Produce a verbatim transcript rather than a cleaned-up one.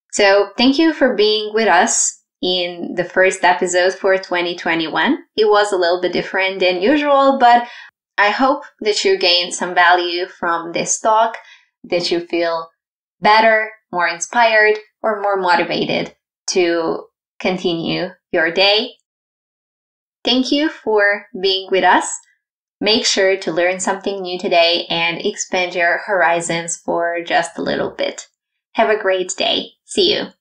So thank you for being with us in the first episode for twenty twenty-one. It was a little bit different than usual, but I hope that you gained some value from this talk, that you feel better, more inspired, or more motivated to continue your day. Thank you for being with us. Make sure to learn something new today and expand your horizons for just a little bit. Have a great day. See you.